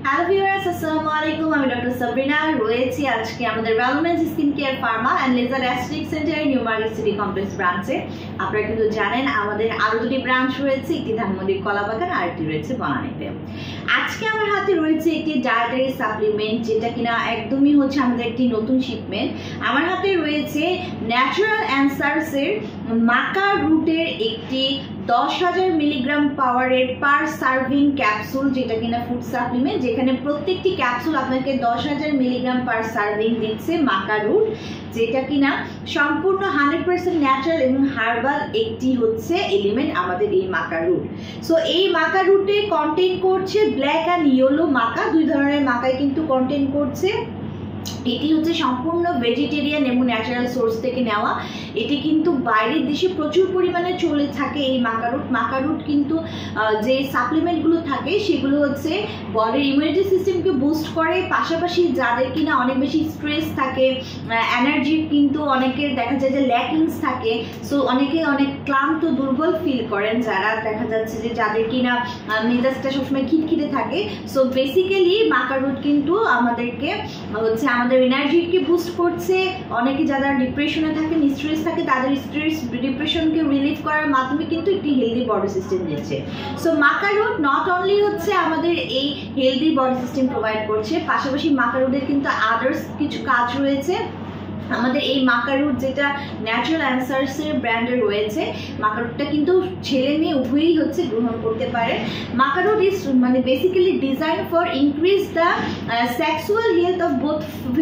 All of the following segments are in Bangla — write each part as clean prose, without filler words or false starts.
হ্যালো ভিউয়ার্স, আসসালামু আলাইকুম। আমি ডক্টর সাবরিনা রয়েছি আজকে আমাদের wellness skin care pharma and laser aesthetic সেন্টারের নিউ মার্কেট সিটি কমপ্লেক্স ব্রাঞ্চে। আপনারা কিন্তু জানেন আমাদের আরো দুটি ব্রাঞ্চ রয়েছে, একটি ধানমন্ডির কলাবাগান আর একটি রয়েছে বনানীতে। আজকে আমার হাতে রয়েছে একটি ডায়েটারি সাপ্লিমেন্ট, যেটা কিনা একদমই হচ্ছে আমাদের একটি নতুন শিপমেন্ট। আমার হাতে রয়েছে ন্যাচারাল অ্যান্সার্সের মাকা রুটের একটি 10,000 মিলিগ্রাম পাওয়ারের পার সার্ভিং ক্যাপসুল, যেটা কিনা ফুড সাপ্লিমেন্ট, যেখানে প্রত্যেকটি ক্যাপসুল আপনাকে 10,000 মিলিগ্রাম পার সার্ভিং দিচ্ছে মাকা রুট, যেটা কিনা সম্পূর্ণ 100% ন্যাচারাল এবং হার্বাল একটি হচ্ছে এলিমেন্ট আমাদের এই মাকা রুট। সো এই মাকা রুটে কন্টেইন করছে ব্ল্যাক অ্যান্ড ইয়েলো মাকা, দুই ধরনের মাকাই কিন্তু কন্টেইন করছে। এটি হচ্ছে সম্পূর্ণ ভেজিটেরিয়ান এবং ন্যাচারাল সোর্স থেকে নেওয়া। এটি কিন্তু বাইরের দেশে প্রচুর পরিমাণে চলে থাকে এই মাকারুট কিন্তু যে সাপ্লিমেন্টগুলো থাকে সেগুলো হচ্ছে বডির ইমিউনিটি সিস্টেমকে বুস্ট করে, পাশাপাশি যাদের কিনা অনেক বেশি স্ট্রেস থাকে, এনার্জি কিন্তু অনেকের দেখা যায় যে ল্যাকিংস থাকে, সো অনেকে অনেক ক্লান্ত দুর্বল ফিল করেন, যারা দেখা যাচ্ছে যে যাদের কিনা মেজাজটা সবসময় খিটখিটে থাকে। সো বেসিক্যালি মাকারুট কিন্তু আমাদেরকে হচ্ছে আমাদের এনার্জিকে বুস্ট করছে। অনেকে যারা ডিপ্রেশনে থাকে, স্ট্রেস থাকে, তাদের স্ট্রেস ডিপ্রেশনকে রিলিভ করার মাধ্যমে কিন্তু একটি হেলদি বডি সিস্টেম দিচ্ছে। সো মাকারুট নট অনলি হচ্ছে আমাদের এই হেলদি বডি সিস্টেম প্রোভাইড করছে, পাশাপাশি মাকারুটের কিন্তু আদার্স কিছু কাজ রয়েছে। আমাদের এই মাকারুট যেটা ন্যাচারাল অ্যান্সার্সের ব্র্যান্ডে রয়েছে, মাকারুটটা কিন্তু ছেলে মেয়ে উভয়ই হচ্ছে গ্রহণ করতে পারে। মাকারুট ইজ মানে basically design for increase the sexual health of both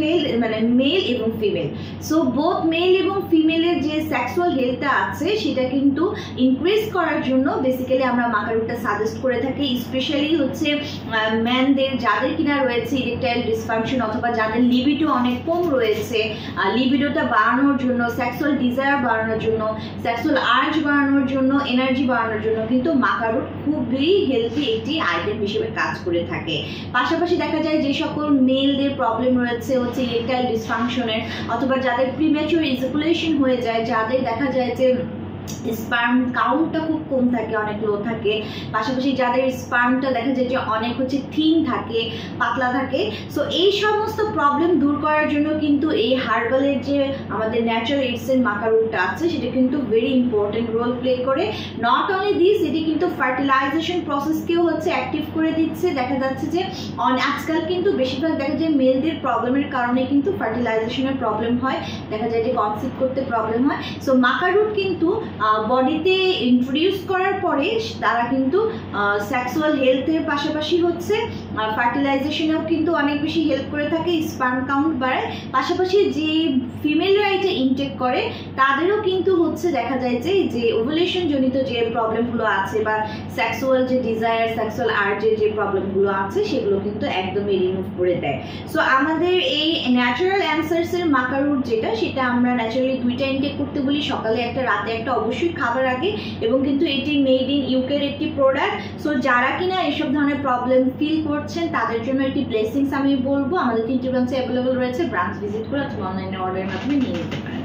male এবং ফিমেল। সো বোথ মেল এবং ফিমেলের যে সেক্সুয়াল হেলথটা আছে সেটা কিন্তু ইনক্রিজ করার জন্য বেসিক্যালি আমরা মাকারুটটা সাজেস্ট করে থাকি। স্পেশালি হচ্ছে ম্যানদের যাদের কিনা রয়েছে ইরেকটাইল ডিসফাংশন অথবা যাদের লিবিডো অনেক কম রয়েছে, লিবিডোটা বাড়ানোর জন্য, সেক্সুয়াল ডিজায়ার বাড়ানোর জন্য, সেক্সুয়াল আর্জ বাড়ানোর জন্য, এনার্জি বাড়ানোর জন্য কিন্তু মাকারুট খুবই হেলদি একটি আইটেম হিসেবে কাজ করে থাকে। পাশাপাশি দেখা যায় যে সকল মেলদের প্রবলেম রয়েছে হচ্ছে ইরেকটাইল ডিসফাংশনের অথবা যাদের প্রিম্যাচুর ইজাকুলেশন হয়ে যায়, যাদের দেখা যায় যে স্পার্ম কাউন্টটা খুব কম থাকে, অনেক লো থাকে, পাশাপাশি যাদের স্পার্মটা দেখা যায় যে অনেক হচ্ছে থিন থাকে, পাতলা থাকে। সো এই সমস্ত প্রবলেম দূর করার জন্য কিন্তু এই হার্বালের যে আমাদের ন্যাচারাল এইডসের মাকারুটটা আছে সেটা কিন্তু ভেরি ইম্পর্টেন্ট রোল প্লে করে। নট অনলি দিস, এটি কিন্তু ফার্টিলাইজেশন প্রসেসকেও হচ্ছে অ্যাক্টিভ করে দিচ্ছে। দেখা যাচ্ছে যে আজকাল কিন্তু বেশিরভাগ দেখা যায় মেলদের প্রবলেমের কারণে কিন্তু ফার্টিলাইজেশনের প্রবলেম হয়, দেখা যায় যে কনসিভ করতে প্রবলেম হয়। সো মাকারুট কিন্তু বডিতে ইন্ট্রোডিউস করার পরে তারা কিন্তু সেক্সুয়াল হেলথের পাশাপাশি হচ্ছে ফার্টিলাইজেশনেও কিন্তু অনেক বেশি হেল্প করে থাকে, স্পার্ম কাউন্ট বাড়ায়। পাশাপাশি যে ফিমেলরা এটা ইনটেক করে তাদেরও কিন্তু হচ্ছে দেখা যায় যে ওভুলেশন জনিত যে প্রবলেমগুলো আছে বা সেক্সুয়াল যে ডিজায়ার, সেক্সুয়াল আর্জের যে প্রবলেমগুলো আছে সেগুলো কিন্তু একদমই রিমুভ করে দেয়। সো আমাদের এই ন্যাচারাল অ্যান্সার্সের মাকারুট যেটা, সেটা আমরা ন্যাচারালি দুইটা ইনটেক করতে বলি, সকালে একটা রাতে একটা, অবশ্যই খাবার আগে, এবং কিন্তু এটি মেড ইন ইউকের একটি প্রোডাক্ট। সো যারা কিনা এইসব ধরনের প্রবলেম ফিল করছেন তাদের জন্য একটি ব্লেসিংস আমি বলবো। আমাদের 3টি ব্রাঞ্চে অ্যাভেলেবল রয়েছে, ব্রাঞ্চ ভিজিট করে অথবা অনলাইনে অর্ডারের মাধ্যমে নিয়ে নিতে পারেন।